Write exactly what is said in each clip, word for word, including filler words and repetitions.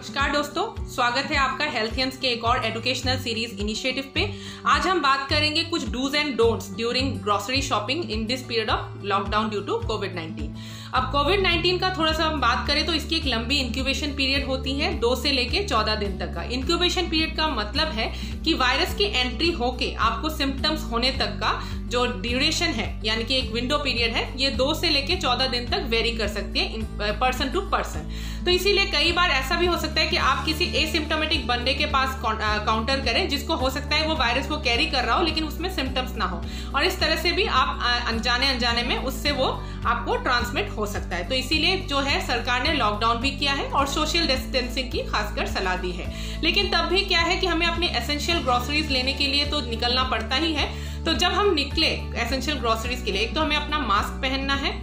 नमस्कार दोस्तों, स्वागत है आपका हेल्थियंस के एक और एजुकेशनल सीरीज इनिशिएटिव पे। आज हम बात करेंगे कुछ dos and don'ts during grocery shopping in this period of lockdown due to COVID nineteen. अब कोविड नाइनटीन का थोड़ा सा हम बात करें तो इसकी एक लंबी इंक्यूबेशन पीरियड होती है, दो से लेके चौदह दिन तक का। इंक्यूबेशन पीरियड का मतलब है कि वायरस की एंट्री होके आपको सिम्टम्स होने तक का जो ड्यूरेशन है, यानी कि एक विंडो पीरियड है, ये दो से लेके चौदह दिन तक वेरी कर सकती है पर्सन टू पर्सन। तो इसीलिए कई बार ऐसा भी हो सकता है कि आप किसी एसिम्प्टोमेटिक बंदे के पास काउंटर करें जिसको हो सकता है वो वायरस को कैरी कर रहा हो लेकिन उसमें सिम्टम्स ना हो, और इस तरह से भी आप अनजाने अनजाने में उससे वो आपको ट्रांसमिट हो सकता है। तो इसीलिए जो है सरकार ने लॉकडाउन भी किया है और सोशल डिस्टेंसिंग की खासकर सलाह दी है। लेकिन तब भी क्या है कि हमें अपनी एसेंशियल ग्रोसरीज लेने के लिए तो निकलना पड़ता ही है। तो जब हम निकले एसेंशियल ग्रोसरीज के लिए, एक तो हमें अपना मास्क पहनना है।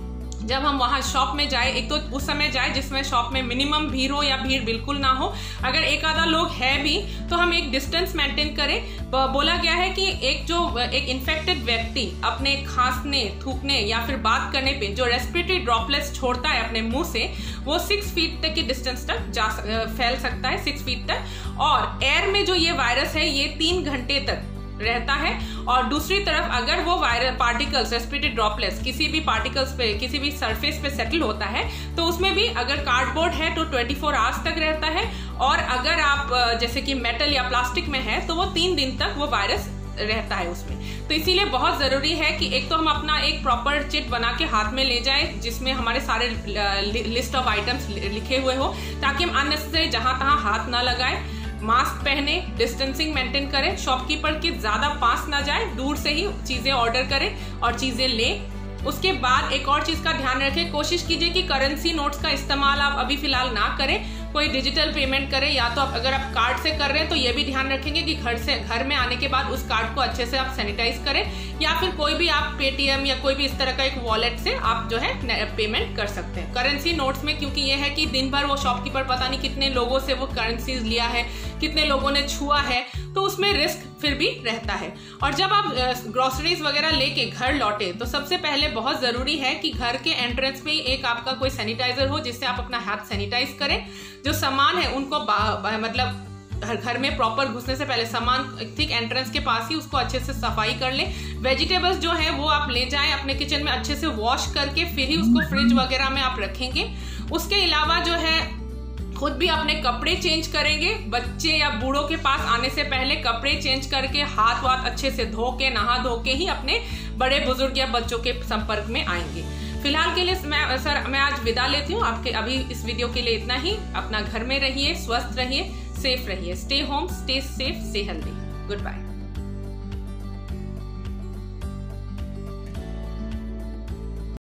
जब हम वहां शॉप में जाए, एक तो उस समय जाए जिसमें शॉप में मिनिमम भीड़ हो या भीड़ बिल्कुल ना हो। अगर एक आधा लोग है भी तो हम एक डिस्टेंस मेंटेन करें। बोला गया है कि एक जो एक इन्फेक्टेड व्यक्ति अपने खांसने, थूकने या फिर बात करने पे जो रेस्पिरेटरी ड्रॉपलेट्स छोड़ता है अपने मुंह से, वो सिक्स फीट तक की डिस्टेंस तक जा फैल सकता है, सिक्स फीट तक। और एयर में जो ये वायरस है ये तीन घंटे तक रहता है। और दूसरी तरफ अगर वो वायरल पार्टिकल्स, रेस्पिरेटरी ड्रॉपलेट्स किसी भी पार्टिकल्स पे, किसी भी सरफेस पे सेटल होता है तो उसमें भी अगर कार्डबोर्ड है तो चौबीस आवर्स तक रहता है, और अगर आप जैसे कि मेटल या प्लास्टिक में है तो वो तीन दिन तक वो वायरस रहता है उसमें। तो इसीलिए बहुत जरूरी है कि एक तो हम अपना एक प्रॉपर चिट बना के हाथ में ले जाए जिसमें हमारे सारे लिस्ट ऑफ आइटम्स लिखे हुए हो, ताकि हम अननेसेसरी जहां तहां हाथ ना लगाए। मास्क पहने, डिस्टेंसिंग मेंटेन करें, शॉपकीपर के ज्यादा पास ना जाए, दूर से ही चीजें ऑर्डर करें और चीजें लें। उसके बाद एक और चीज का ध्यान रखें, कोशिश कीजिए कि करेंसी नोट्स का इस्तेमाल आप अभी फिलहाल ना करें, कोई डिजिटल पेमेंट करें। या तो आप अगर आप कार्ड से कर रहे हैं तो ये भी ध्यान रखेंगे कि घर से घर में आने के बाद उस कार्ड को अच्छे से आप सैनिटाइज करें, या फिर कोई भी आप पेटीएम या कोई भी इस तरह का एक वॉलेट से आप जो है पेमेंट कर सकते हैं। करेंसी नोट्स में क्योंकि ये है कि दिन भर वो शॉपकीपर पता नहीं कितने लोगों से वो करेंसीज लिया है, कितने लोगों ने छुआ है, तो उसमें रिस्क फिर भी रहता है। और जब आप ग्रोसरीज वगैरह लेके घर लौटे तो सबसे पहले बहुत जरूरी है कि घर के एंट्रेंस में एक आपका कोई सैनिटाइजर हो जिससे आप अपना हाथ सैनिटाइज करें। जो सामान है उनको मतलब घर में प्रॉपर घुसने से पहले सामान ठीक एंट्रेंस के पास ही उसको अच्छे से सफाई कर लें। वेजिटेबल्स जो है वो आप ले जाएं अपने किचन में, अच्छे से वॉश करके फिर ही उसको फ्रिज वगैरह में आप रखेंगे। उसके अलावा जो है खुद भी अपने कपड़े चेंज करेंगे। बच्चे या बूढ़ों के पास आने से पहले कपड़े चेंज करके हाथ वाथ अच्छे से धो के, नहा धो के ही अपने बड़े बुजुर्ग या बच्चों के संपर्क में आएंगे। फिलहाल के लिए मैं सर मैं आज विदा लेती हूँ आपके। अभी इस वीडियो के लिए इतना ही। अपना घर में रहिए, स्वस्थ रहिए, सेफ रहिए। Stay home, stay safe, stay healthy. Good bye.